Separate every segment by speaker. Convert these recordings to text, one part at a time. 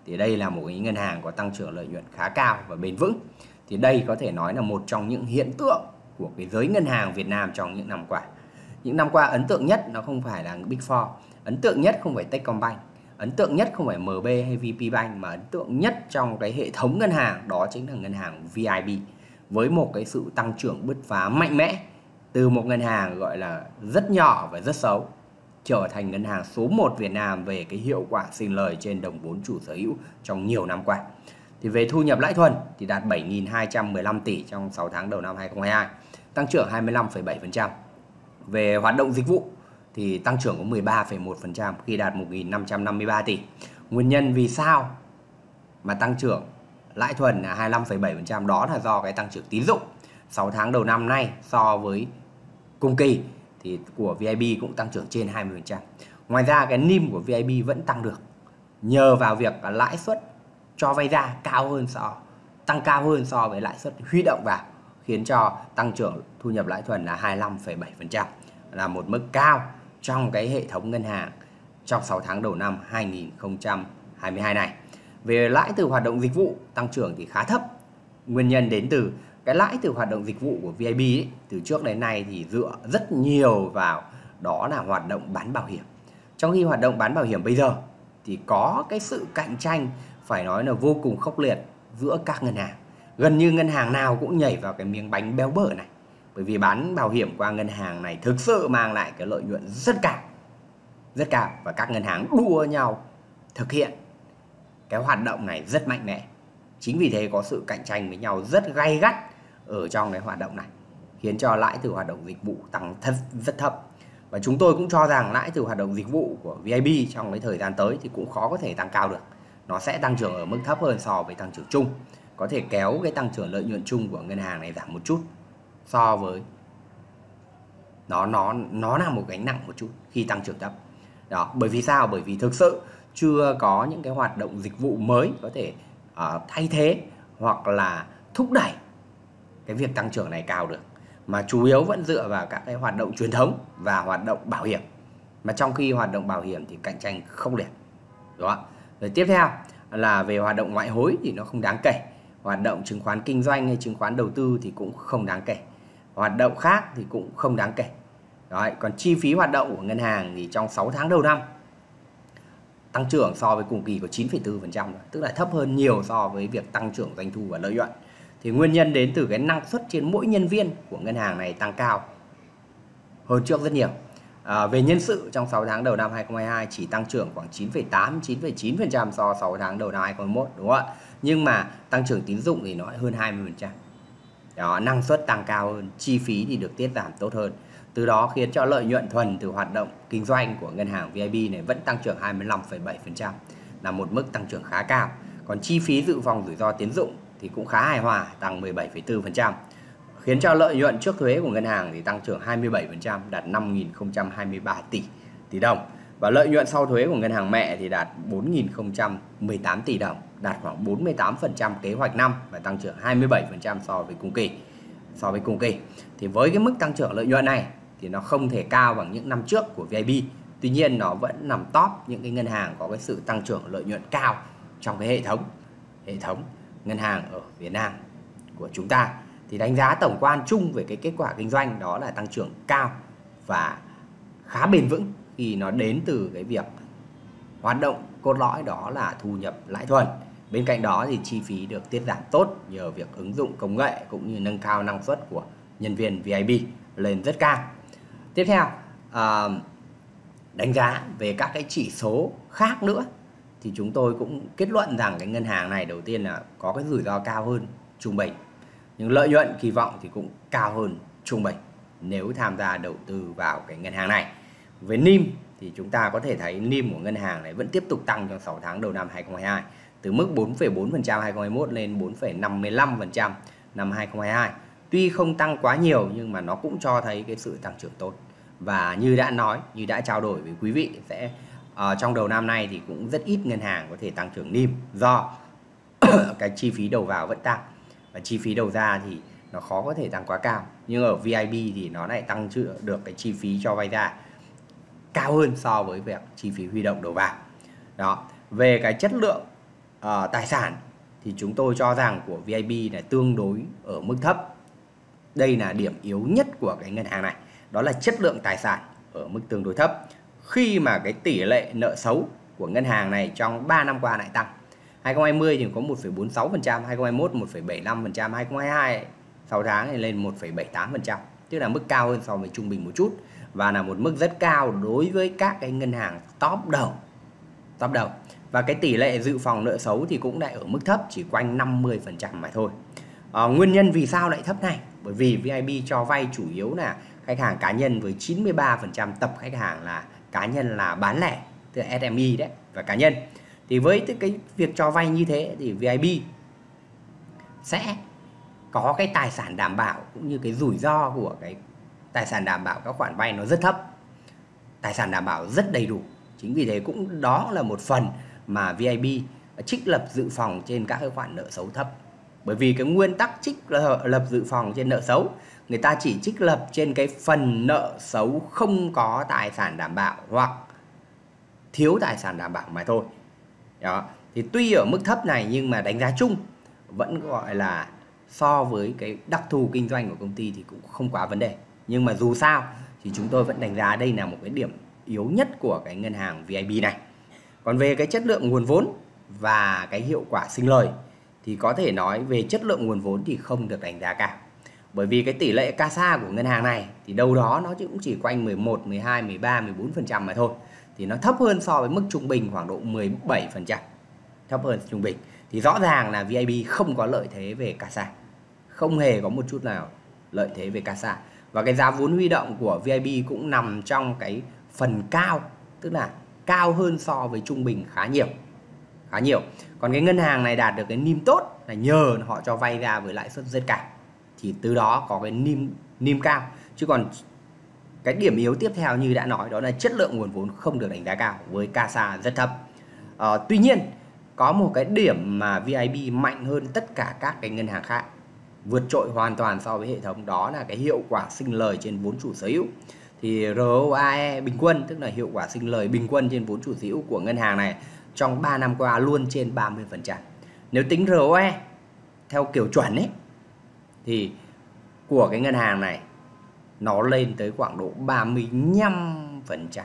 Speaker 1: thì đây là một cái ngân hàng có tăng trưởng lợi nhuận khá cao và bền vững. Thì đây có thể nói là một trong những hiện tượng của cái giới ngân hàng Việt Nam trong những năm qua. Những năm qua ấn tượng nhất nó không phải là Big Four, ấn tượng nhất không phải Techcombank, ấn tượng nhất không phải MB hay VPBank, mà ấn tượng nhất trong cái hệ thống ngân hàng đó chính là ngân hàng VIB, với một cái sự tăng trưởng bứt phá mạnh mẽ từ một ngân hàng gọi là rất nhỏ và rất xấu trở thành ngân hàng số 1 Việt Nam về cái hiệu quả sinh lời trên đồng vốn chủ sở hữu trong nhiều năm qua. Thì về thu nhập lãi thuần thì đạt 7.215 tỷ trong 6 tháng đầu năm 2022, tăng trưởng 25,7%. Về hoạt động dịch vụ thì tăng trưởng có 13,1% khi đạt 1.553 tỷ. Nguyên nhân vì sao mà tăng trưởng lãi thuần là 25,7%, đó là do cái tăng trưởng tín dụng 6 tháng đầu năm nay so với cùng kỳ thì của VIB cũng tăng trưởng trên 20%. Ngoài ra cái NIM của VIB vẫn tăng được nhờ vào việc lãi suất cho vay ra tăng cao hơn so với lãi suất huy động vào, khiến cho tăng trưởng thu nhập lãi thuần là 25,7%, là một mức cao trong cái hệ thống ngân hàng trong 6 tháng đầu năm 2022 này. Về lãi từ hoạt động dịch vụ tăng trưởng thì khá thấp. Nguyên nhân đến từ cái lãi từ hoạt động dịch vụ của VIB ấy, từ trước đến nay thì dựa rất nhiều vào đó là hoạt động bán bảo hiểm. Trong khi hoạt động bán bảo hiểm bây giờ thì có cái sự cạnh tranh phải nói là vô cùng khốc liệt giữa các ngân hàng. Gần như ngân hàng nào cũng nhảy vào cái miếng bánh béo bở này. Bởi vì bán bảo hiểm qua ngân hàng này thực sự mang lại cái lợi nhuận rất cao, và các ngân hàng đua nhau thực hiện cái hoạt động này rất mạnh mẽ. Chính vì thế có sự cạnh tranh với nhau rất gay gắt ở trong cái hoạt động này, khiến cho lãi từ hoạt động dịch vụ tăng rất thấp. Và chúng tôi cũng cho rằng lãi từ hoạt động dịch vụ của VIB trong cái thời gian tới thì cũng khó có thể tăng cao được. Nó sẽ tăng trưởng ở mức thấp hơn so với tăng trưởng chung, có thể kéo cái tăng trưởng lợi nhuận chung của ngân hàng này giảm một chút so với nó là một gánh nặng một chút khi tăng trưởng thấp. Đó, bởi vì sao? Bởi vì thực sự chưa có những cái hoạt động dịch vụ mới có thể thay thế hoặc là thúc đẩy cái việc tăng trưởng này cao được, mà chủ yếu vẫn dựa vào các cái hoạt động truyền thống và hoạt động bảo hiểm. Mà trong khi hoạt động bảo hiểm thì cạnh tranh khốc liệt. Đó. Rồi tiếp theo là về hoạt động ngoại hối thì nó không đáng kể. Hoạt động chứng khoán kinh doanh hay chứng khoán đầu tư thì cũng không đáng kể. Hoạt động khác thì cũng không đáng kể. Đó. Còn chi phí hoạt động của ngân hàng thì trong 6 tháng đầu năm tăng trưởng so với cùng kỳ có 9,4%, tức là thấp hơn nhiều so với việc tăng trưởng doanh thu và lợi nhuận. Thì nguyên nhân đến từ cái năng suất trên mỗi nhân viên của ngân hàng này tăng cao hơn trước rất nhiều. Về nhân sự trong 6 tháng đầu năm 2022 chỉ tăng trưởng khoảng 9,9% so 6 tháng đầu năm 2021, đúng không ạ? Nhưng mà tăng trưởng tín dụng thì nó hơn 20%. Đó, năng suất tăng cao hơn, chi phí thì được tiết giảm tốt hơn. Từ đó khiến cho lợi nhuận thuần từ hoạt động kinh doanh của ngân hàng VIB này vẫn tăng trưởng 25,7%, là một mức tăng trưởng khá cao. Còn chi phí dự phòng rủi ro tín dụng thì cũng khá hài hòa, tăng 17,4%, khiến cho lợi nhuận trước thuế của ngân hàng thì tăng trưởng 27%, đạt 5.023 tỷ đồng. Và lợi nhuận sau thuế của ngân hàng mẹ thì đạt 4.018 tỷ đồng, đạt khoảng 48% kế hoạch năm và tăng trưởng 27% so với cùng kỳ. Thì với cái mức tăng trưởng lợi nhuận này thì nó không thể cao bằng những năm trước của VIB. Tuy nhiên nó vẫn nằm top những cái ngân hàng có cái sự tăng trưởng lợi nhuận cao trong cái hệ thống ngân hàng ở Việt Nam của chúng ta. Thì đánh giá tổng quan chung về cái kết quả kinh doanh đó là tăng trưởng cao và khá bền vững khi nó đến từ cái việc hoạt động cốt lõi đó là thu nhập lãi thuần. Bên cạnh đó thì chi phí được tiết giảm tốt nhờ việc ứng dụng công nghệ cũng như nâng cao năng suất của nhân viên VIB lên rất cao. Tiếp theo, đánh giá về các cái chỉ số khác nữa thì chúng tôi cũng kết luận rằng cái ngân hàng này đầu tiên là có cái rủi ro cao hơn trung bình, nhưng lợi nhuận kỳ vọng thì cũng cao hơn trung bình nếu tham gia đầu tư vào cái ngân hàng này. Với NIM thì chúng ta có thể thấy NIM của ngân hàng này vẫn tiếp tục tăng trong 6 tháng đầu năm 2022, từ mức 4,4% 2021 lên 4,55% năm 2022. Tuy không tăng quá nhiều nhưng mà nó cũng cho thấy cái sự tăng trưởng tốt. Và như đã trao đổi với quý vị sẽ trong đầu năm nay thì cũng rất ít ngân hàng có thể tăng trưởng NIM do cái chi phí đầu vào vẫn tăng và chi phí đầu ra thì nó khó có thể tăng quá cao. Nhưng ở VIB thì nó lại tăng trưởng được cái chi phí cho vay ra cao hơn so với việc chi phí huy động đầu vào. Đó, về cái chất lượng tài sản thì chúng tôi cho rằng của VIB là tương đối ở mức thấp. Đây là điểm yếu nhất của cái ngân hàng này, đó là chất lượng tài sản ở mức tương đối thấp. Khi mà cái tỷ lệ nợ xấu của ngân hàng này trong 3 năm qua lại tăng. 2020 thì có 1,46%, 2021 1,75%, 2022 6 tháng thì lên 1,78%, tức là mức cao hơn so với trung bình một chút và là một mức rất cao đối với các cái ngân hàng top đầu. Và cái tỷ lệ dự phòng nợ xấu thì cũng lại ở mức thấp, chỉ quanh 50% mà thôi. Nguyên nhân vì sao lại thấp này? Bởi vì VIB cho vay chủ yếu là khách hàng cá nhân với 93% tập khách hàng là cá nhân, là bán lẻ, tức là SME đấy, và cá nhân. Thì với cái việc cho vay như thế thì VIB sẽ có cái tài sản đảm bảo cũng như cái rủi ro của cái tài sản đảm bảo các khoản vay nó rất thấp. Tài sản đảm bảo rất đầy đủ. Chính vì thế cũng đó là một phần mà VIB trích lập dự phòng trên các cái khoản nợ xấu thấp. Bởi vì cái nguyên tắc trích lập dự phòng trên nợ xấu, người ta chỉ trích lập trên cái phần nợ xấu không có tài sản đảm bảo hoặc thiếu tài sản đảm bảo mà thôi. Đó. Thì tuy ở mức thấp này nhưng mà đánh giá chung vẫn gọi là so với cái đặc thù kinh doanh của công ty thì cũng không quá vấn đề. Nhưng mà dù sao thì chúng tôi vẫn đánh giá đây là một cái điểm yếu nhất của cái ngân hàng VIB này. Còn về cái chất lượng nguồn vốn và cái hiệu quả sinh lời thì có thể nói về chất lượng nguồn vốn thì không được đánh giá cao. Bởi vì cái tỷ lệ CASA của ngân hàng này thì đâu đó nó cũng chỉ quanh 11, 12, 13, 14% mà thôi. Thì nó thấp hơn so với mức trung bình khoảng độ 17%. Thấp hơn trung bình. Thì rõ ràng là VIB không có lợi thế về CASA. Không hề có một chút nào lợi thế về CASA. Và cái giá vốn huy động của VIB cũng nằm trong cái phần cao, tức là cao hơn so với trung bình khá nhiều. Còn cái ngân hàng này đạt được cái NIM tốt là nhờ họ cho vay ra với lãi suất rất cao, thì từ đó có cái NIM cao. Chứ còn cái điểm yếu tiếp theo như đã nói đó là chất lượng nguồn vốn không được đánh giá cao với CASA rất thấp. Tuy nhiên có một cái điểm mà VIB mạnh hơn tất cả các cái ngân hàng khác, vượt trội hoàn toàn so với hệ thống, đó là cái hiệu quả sinh lời trên vốn chủ sở hữu. Thì ROAE bình quân, tức là hiệu quả sinh lời bình quân trên vốn chủ sở hữu của ngân hàng này trong 3 năm qua luôn trên 30%. Nếu tính ROE theo kiểu chuẩn ấy thì của cái ngân hàng này nó lên tới khoảng độ 35%.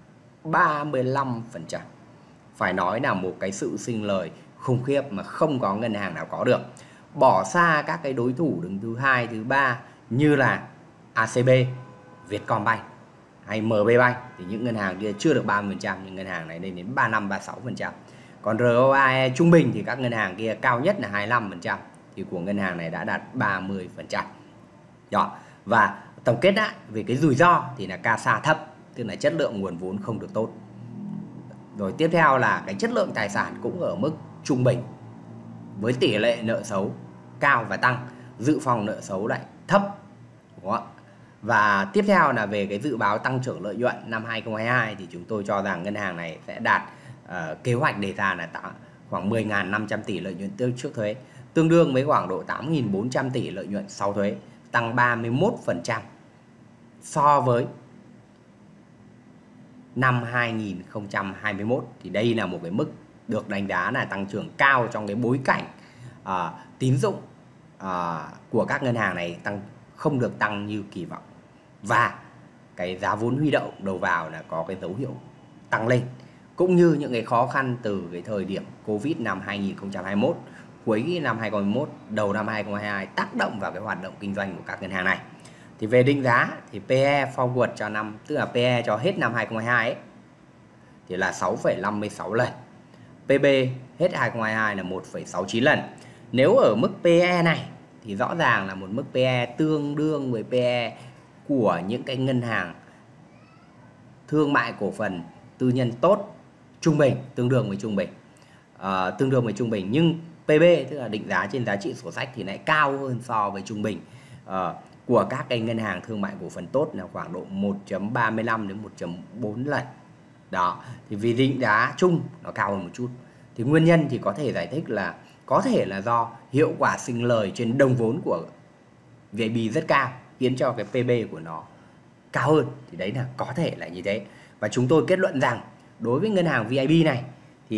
Speaker 1: Phải nói là một cái sự sinh lời khủng khiếp mà không có ngân hàng nào có được. Bỏ xa các cái đối thủ đứng thứ 2, thứ 3 như là ACB, Vietcombank hay MB Bank thì những ngân hàng kia chưa được 30%, nhưng ngân hàng này lên đến 35, 36%. Còn ROAE trung bình thì các ngân hàng kia cao nhất là 25%, thì của ngân hàng này đã đạt 30%. Đó. Và tổng kết lại về cái rủi ro thì là CASA thấp, tức là chất lượng nguồn vốn không được tốt. Rồi tiếp theo là cái chất lượng tài sản cũng ở mức trung bình, với tỷ lệ nợ xấu cao và tăng, dự phòng nợ xấu lại thấp. Đúng không? Và tiếp theo là về cái dự báo tăng trưởng lợi nhuận năm 2022 thì chúng tôi cho rằng ngân hàng này sẽ đạt kế hoạch đề ra là khoảng 10.500 tỷ lợi nhuận trước thuế, tương đương với khoảng độ 8.400 tỷ lợi nhuận sau thuế, tăng 31% so với năm 2021. Thì đây là một cái mức được đánh giá là tăng trưởng cao trong cái bối cảnh tín dụng của các ngân hàng này không được tăng như kỳ vọng, và cái giá vốn huy động đầu vào là có cái dấu hiệu tăng lên, cũng như những cái khó khăn từ cái thời điểm Covid năm 2021, cuối năm 2021, đầu năm 2022 tác động vào cái hoạt động kinh doanh của các ngân hàng này. Thì về định giá thì PE forward cho năm, tức là PE cho hết năm 2022 ấy, thì là 6,56 lần. PB hết 2022 là 1,69 lần. Nếu ở mức PE này thì rõ ràng là một mức PE tương đương với PE của những cái ngân hàng thương mại cổ phần tư nhân tốt, trung bình, tương đương với trung bình. Nhưng PB, tức là định giá trên giá trị sổ sách, thì lại cao hơn so với trung bình của các cái ngân hàng thương mại cổ phần tốt, là khoảng độ 1.35 đến 1.4 lần. Đó, thì vì định giá chung nó cao hơn một chút. Thì nguyên nhân thì có thể giải thích là có thể là do hiệu quả sinh lời trên đồng vốn của VIB rất cao, khiến cho cái PB của nó cao hơn. Thì đấy là có thể là như thế. Và chúng tôi kết luận rằng đối với ngân hàng VIB này thì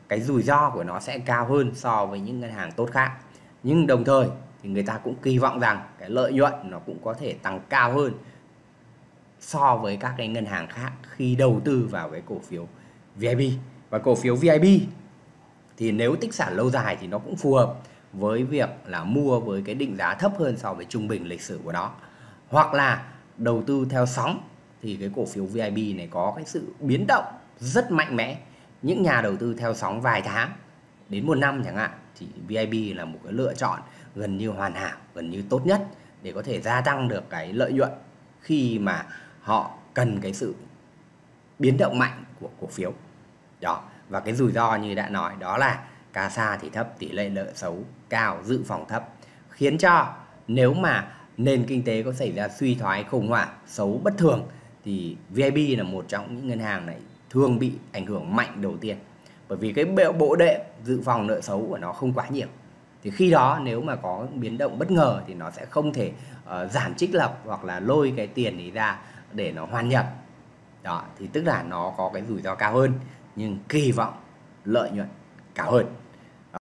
Speaker 1: cái rủi ro của nó sẽ cao hơn so với những ngân hàng tốt khác. Nhưng đồng thời thì người ta cũng kỳ vọng rằng cái lợi nhuận nó cũng có thể tăng cao hơn so với các cái ngân hàng khác khi đầu tư vào cái cổ phiếu VIB. Và cổ phiếu VIB thì nếu tích sản lâu dài thì nó cũng phù hợp với việc là mua với cái định giá thấp hơn so với trung bình lịch sử của nó. Hoặc là đầu tư theo sóng thì cái cổ phiếu VIB này có cái sự biến động rất mạnh mẽ. Những nhà đầu tư theo sóng vài tháng đến 1 năm chẳng hạn thì VIB là một cái lựa chọn gần như hoàn hảo, gần như tốt nhất để có thể gia tăng được cái lợi nhuận khi mà họ cần cái sự biến động mạnh của cổ phiếu. Đó, và cái rủi ro như đã nói đó là CASA thì thấp, tỷ lệ nợ xấu cao, dự phòng thấp, khiến cho nếu mà nền kinh tế có xảy ra suy thoái, khủng hoảng, xấu bất thường thì VIB là một trong những ngân hàng này thường bị ảnh hưởng mạnh đầu tiên. Bởi vì cái bộ đệm dự phòng nợ xấu của nó không quá nhiều. Thì khi đó nếu mà có biến động bất ngờ thì nó sẽ không thể giảm trích lập hoặc là lôi cái tiền ấy ra để nó hoàn nhập. Đó, thì tức là nó có cái rủi ro cao hơn nhưng kỳ vọng lợi nhuận cao hơn.